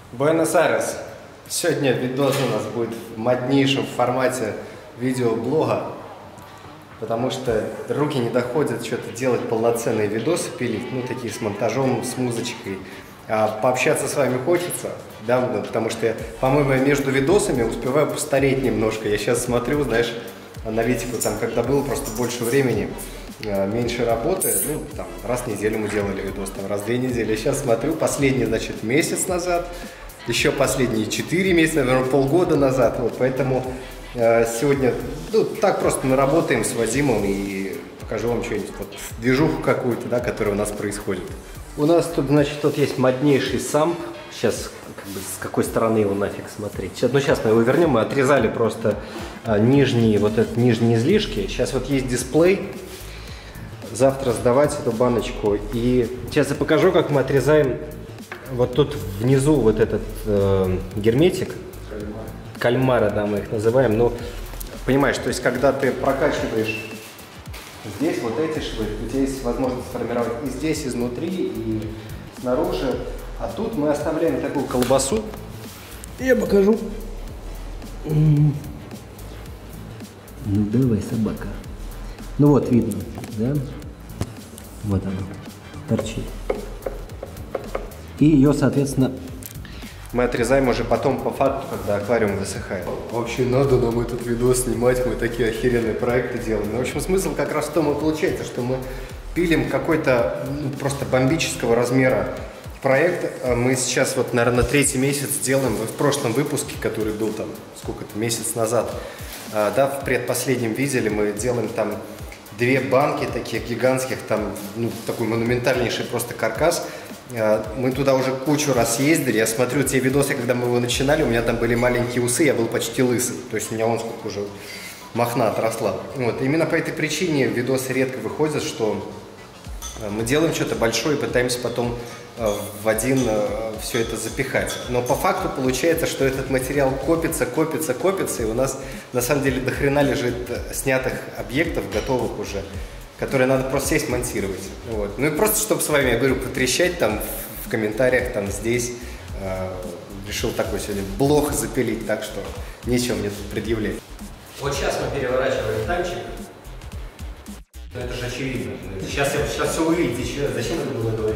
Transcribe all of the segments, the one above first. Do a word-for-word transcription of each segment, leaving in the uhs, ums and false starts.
Буэнос-Айрес. Сегодня видос у нас будет в моднейшем формате видеоблога, потому что руки не доходят что-то делать полноценные видосы, пилить, ну такие с монтажом, с музычкой. А пообщаться с вами хочется, да, ну, потому что, по-моему, я между видосами успеваю постареть немножко. Я сейчас смотрю, знаешь, аналитику, там, когда было просто больше времени, меньше работы, ну, там, раз в неделю мы делали видос, там, раз в две недели. Я сейчас смотрю, последний, значит, месяц назад, еще последние четыре месяца, наверное, полгода назад, вот, поэтому э, сегодня, ну, так просто мы работаем с Вадимом и покажу вам что-нибудь, вот, движуху какую-то, да, которая у нас происходит. У нас тут, значит, тут есть моднейший самп, сейчас, как бы, с какой стороны его нафиг смотреть. Сейчас, ну, сейчас мы его вернем, мы отрезали просто а, нижние, вот этот, нижние излишки, сейчас вот есть дисплей. Завтра сдавать эту баночку. И сейчас я покажу, как мы отрезаем вот тут внизу вот этот э, герметик. Кальмар. Кальмары, да, мы их называем. Ну, понимаешь, то есть, когда ты прокачиваешь здесь вот эти швы, у тебя есть возможность сформировать и здесь, изнутри, и снаружи. А тут мы оставляем такую колбасу. Я покажу. Ну, давай, собака. Ну вот, видно, да? Вот она, торчит. И ее, соответственно, мы отрезаем уже потом по факту, когда аквариум высыхает. Вообще надо нам этот видос снимать, мы такие охеренные проекты делаем. Ну, в общем, смысл как раз в том и получается, что мы пилим какой-то, ну, просто бомбического размера проект. Мы сейчас вот, наверное, третий месяц делаем. В прошлом выпуске, который был там сколько-то месяц назад, да, в предпоследнем видели, мы делаем там две банки таких гигантских, там, ну, такой монументальнейший просто каркас. Мы туда уже кучу раз ездили. Я смотрю те видосы, когда мы его начинали, у меня там были маленькие усы, я был почти лысый. То есть у меня вон сколько уже мохна отросла. Вот. Именно по этой причине видосы редко выходят, что мы делаем что-то большое и пытаемся потом в один все это запихать. Но по факту получается, что этот материал копится, копится, копится, и у нас на самом деле до хрена лежит снятых объектов, готовых уже, которые надо просто сесть монтировать. Вот. Ну и просто, чтобы с вами, я говорю, потрещать там в, в комментариях, там здесь, э, решил такой сегодня блог запилить, так что нечего мне тут предъявлять. Вот сейчас мы переворачиваем танчик. Ну это же очевидно. Сейчас, сейчас все увидите, зачем это было говорить?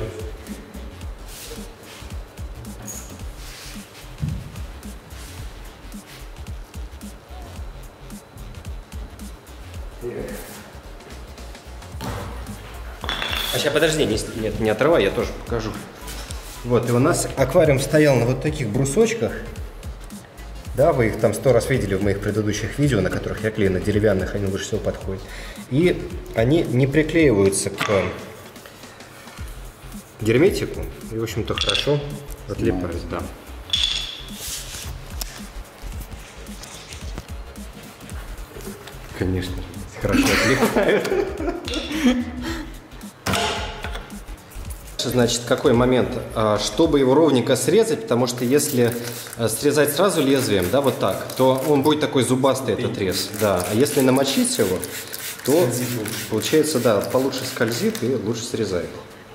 А сейчас подожди, не, нет, не отрывай, я тоже покажу. Вот, и у нас аквариум стоял на вот таких брусочках. Да, вы их там сто раз видели в моих предыдущих видео, на которых я клею на деревянных, они лучше всего подходят. И они не приклеиваются к герметику, и, в общем-то, хорошо отлипают, да. Конечно, хорошо отлипают. Значит, какой момент? Чтобы его ровненько срезать, потому что если срезать сразу лезвием, да, вот так, то он будет такой зубастый, этот рез. Да. А если намочить его, то получается, да, получше скользит и лучше срезает.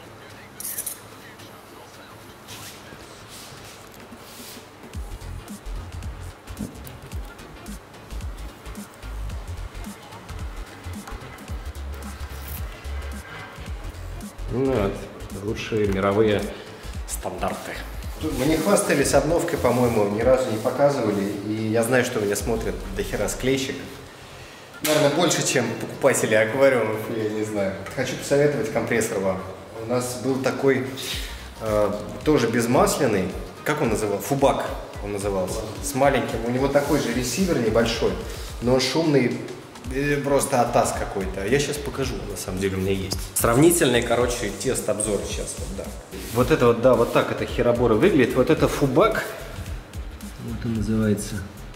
Ну, вот. Лучшие мировые стандарты. Мы не хвастались обновкой, по-моему, ни разу не показывали. И я знаю, что меня смотрят до хера склейщиков. Наверное, больше, чем покупатели аквариумов, я не знаю. Хочу посоветовать компрессор вам. У нас был такой, э, тоже безмасляный, как он назывался? Фубак он назывался. С маленьким. У него такой же ресивер небольшой, но он шумный. Просто атас какой-то. Я сейчас покажу, на самом деле у меня есть. Сравнительный, короче, тест-обзор сейчас. Вот, да. Вот это вот, да, вот так это хероборы выглядит. Вот это фубак. Вот он называется.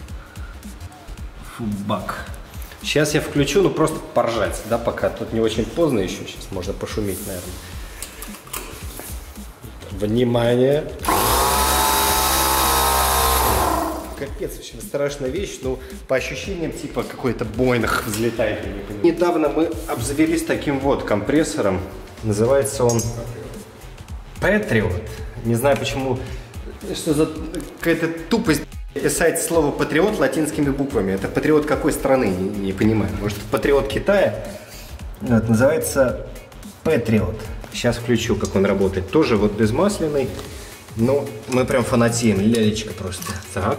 Фубак. Сейчас я включу, ну просто поржать, да, пока. Тут не очень поздно еще, сейчас можно пошуметь, наверное. Внимание! Капец, очень страшная вещь, но по ощущениям типа какой-то Боинг взлетает. Недавно мы обзавелись таким вот компрессором, называется он Patriot. Не знаю почему Что за какая-то тупость писать слово патриот латинскими буквами? Это патриот какой страны? Не, не понимаю. Может, патриот Китая? Вот, называется Patriot. Сейчас включу, как он работает. Тоже вот безмасляный. Ну, мы прям фанатеем. Лялечка просто. Так.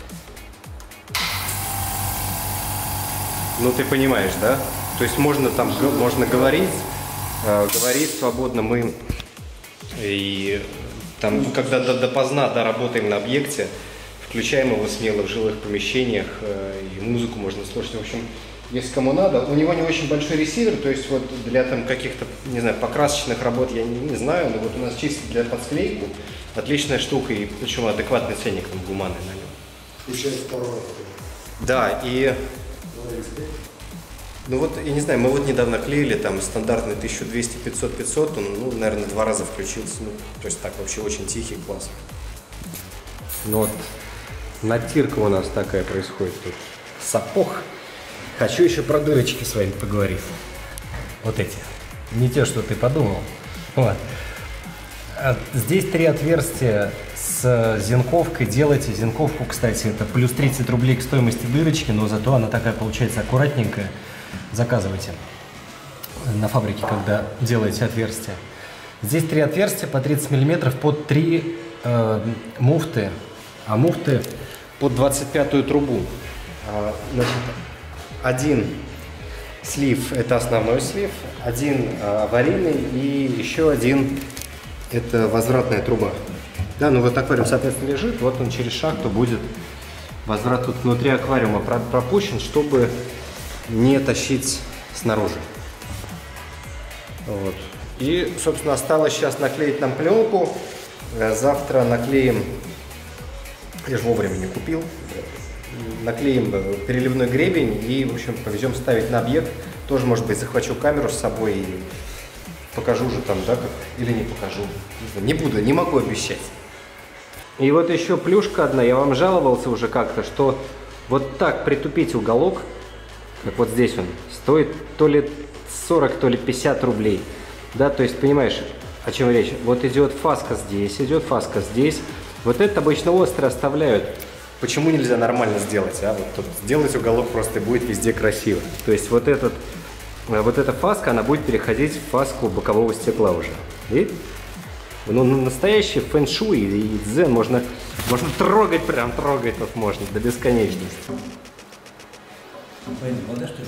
Ну, ты понимаешь, да? То есть можно там можно говорить, э, говорить свободно. Мы и там, когда допоздна да, работаем на объекте, включаем его смело в жилых помещениях, э, и музыку можно слушать. В общем, если кому надо. У него не очень большой ресивер, то есть вот для там каких-то, не знаю, покрасочных работ я не, не знаю, но вот у нас чисто для подсклейку отличная штука, и причем адекватный ценник там гуманный на нем. Включает второй. Да, и... Ну вот, я не знаю, мы вот недавно клеили там стандартный тысяча двести пятьсот пятьсот, он, ну, наверное, два раза включился, ну, то есть так вообще очень тихий, класс. Ну вот, натирка у нас такая происходит тут. Сапог. Хочу еще про дырочки с вами поговорить. Вот эти. Не те, что ты подумал. Вот. Здесь три отверстия с зенковкой. Делайте зенковку, кстати, это плюс тридцать рублей к стоимости дырочки, но зато она такая получается аккуратненькая. Заказывайте на фабрике, когда делаете отверстия. Здесь три отверстия по тридцать миллиметров под три э, муфты, а муфты под двадцать пятую трубу. А, значит, один слив – это основной слив, один а, аварийный и еще один – это возвратная труба. Да, ну вот аквариум, соответственно, лежит, вот он через шахту будет. Возврат тут внутри аквариума пропущен, чтобы не тащить снаружи. Вот. И, собственно, осталось сейчас наклеить нам пленку. Завтра наклеим, я же вовремя не купил, наклеим переливной гребень и, в общем, повезем ставить на объект. Тоже, может быть, захвачу камеру с собой и покажу же там, да, как, или не покажу. Не буду, не могу обещать. И вот еще плюшка одна, я вам жаловался уже как-то, что вот так притупить уголок, как вот здесь он, стоит то ли сорок, то ли пятьдесят рублей. Да, то есть, понимаешь, о чем речь? Вот идет фаска здесь, идет фаска здесь. Вот это обычно острые оставляют. Почему нельзя нормально сделать, а? Вот тут сделать уголок просто будет везде красиво. То есть вот, этот, вот эта фаска, она будет переходить в фаску бокового стекла уже. И, ну, настоящий фэн-шуй и дзен можно, можно трогать, прям трогать тут можно до бесконечности. Вода, что ли?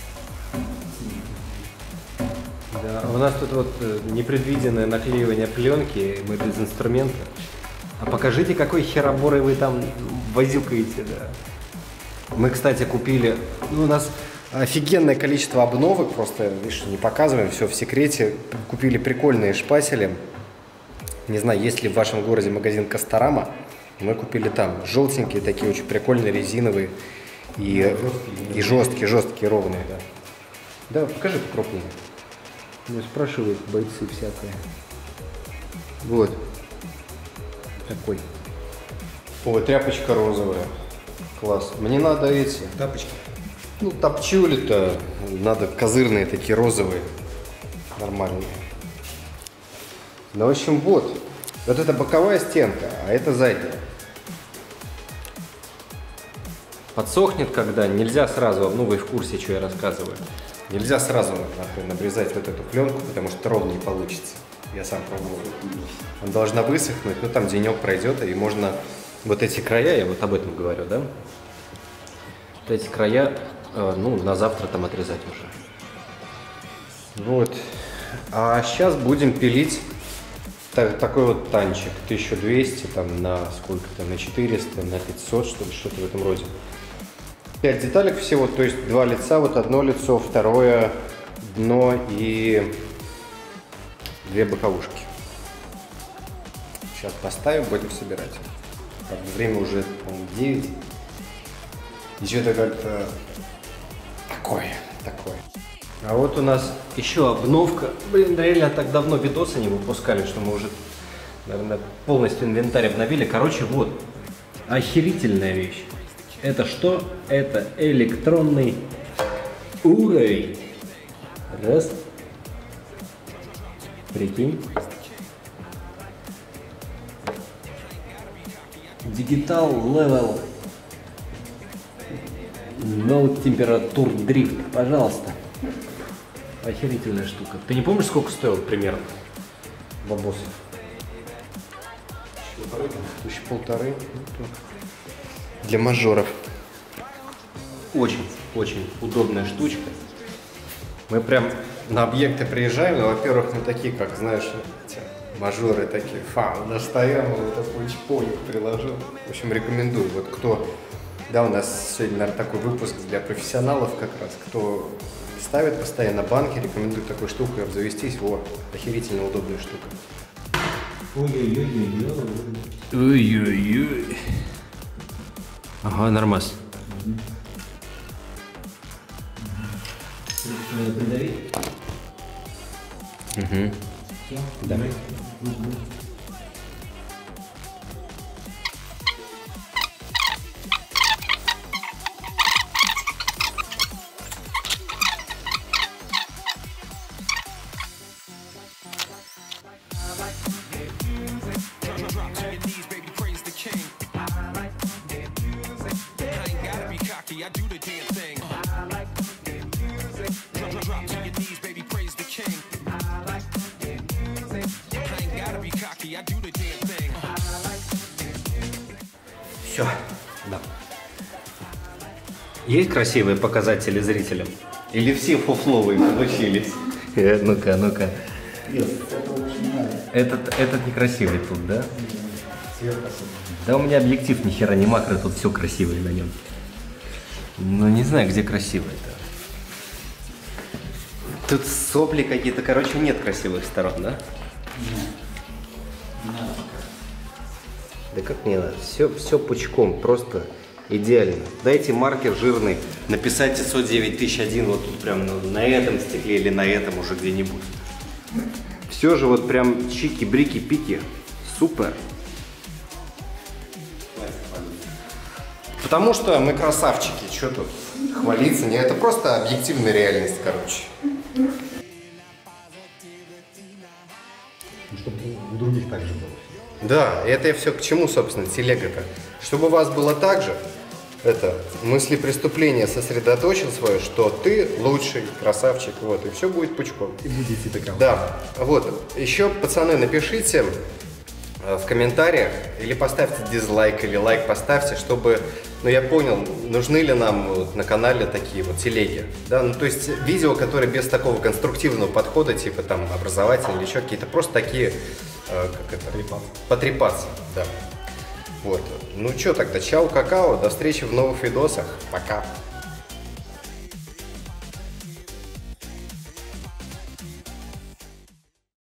Да, у нас тут вот непредвиденное наклеивание пленки, мы без инструмента. А покажите, какой хероборый вы там возюкаете, да. Мы, кстати, купили, ну, у нас офигенное количество обновок, просто, видишь, не показываем, все в секрете. Купили прикольные шпатели. Не знаю, есть ли в вашем городе магазин Касторама. Мы купили там желтенькие, такие очень прикольные, резиновые. И, и жесткие, жесткие, ровные, да. Да, покажи покрупнее. Меня спрашивают бойцы всякие. Вот. Такой. О, тряпочка розовая. Класс. Мне надо эти. Тапочки. Ну, топчули-то. Надо козырные такие розовые. Нормальные. Ну, в общем, вот. Вот это боковая стенка, а это задняя. Подсохнет, когда нельзя сразу, ну вы в курсе, что я рассказываю. Нельзя сразу нахуй обрезать вот эту пленку, потому что ровно не получится. Я сам пробовал. Она должна высохнуть, ну там денек пройдет, и можно вот эти края, я вот об этом говорю, да? Вот эти края, э, ну, на завтра там отрезать уже. Вот. А сейчас будем пилить так, такой вот танчик. тысяча двести, там на сколько там, на четыреста, на пятьсот, что ли, что-то в этом роде. Пять деталек всего, то есть два лица, вот одно лицо, второе дно и две боковушки. Сейчас поставим, будем собирать. Правда, время уже, по-моему, девять. И что-то как-то такое, такое. А вот у нас еще обновка. Блин, реально так давно видосы не выпускали, что мы уже, наверное, полностью инвентарь обновили. Короче, вот, охерительная вещь. Это что? Это электронный уровень. Раз. Прикинь. Digital Level No Temperature Drift. Пожалуйста. Охерительная штука. Ты не помнишь, сколько стоил примерно? Бабосов. Тысячи полторы. Для мажоров. Очень, очень удобная штучка. Мы прям на объекты приезжаем, но, во-первых, мы такие, как, знаешь, эти мажоры такие, фа, достаем, вот такой чпоник приложил. В общем, рекомендую. Вот кто, да, у нас сегодня, наверное, такой выпуск для профессионалов как раз, кто ставит постоянно банки, рекомендую такую штуку обзавестись. Вот, охерительно удобная штука. Ой-ой-ой. Ой-ой-ой. Ага, нормас. Придавить? Угу. Все? Да. Угу. Все. Да. Есть красивые показатели зрителям? Или все фуфловые получились? Э, ну-ка, ну-ка. Этот, этот некрасивый тут, да? Да у меня объектив ни хера не макро, тут все красивое на нем. Ну не знаю, где красивое-то. Тут сопли какие-то, короче, нет красивых сторон, да? Нет. Да как не надо? Все, все пучком, просто идеально. Дайте маркер жирный, написать ай эс о девять тысяч один вот тут прям на, на этом стекле или на этом уже где-нибудь. Все же вот прям чики, брики, пики. Супер. Потому что мы красавчики, что тут хвалиться? Не, это просто объективная реальность, короче. Чтобы у других так же было. Да, это я все к чему, собственно, телега-то. Чтобы у вас было так же, это, мысли преступления сосредоточил свое, что ты лучший красавчик, вот, и все будет пучком. И будете таковы. Да, вот, еще, пацаны, напишите в комментариях, или поставьте дизлайк, или лайк поставьте, чтобы, ну, я понял, нужны ли нам вот на канале такие вот телеги, да, ну, то есть видео, которые без такого конструктивного подхода, типа там образовательные или еще какие-то, просто такие, э, как это? Потрепаться. Потрепаться, да. Вот, ну что тогда, чао, какао, до встречи в новых видосах, пока.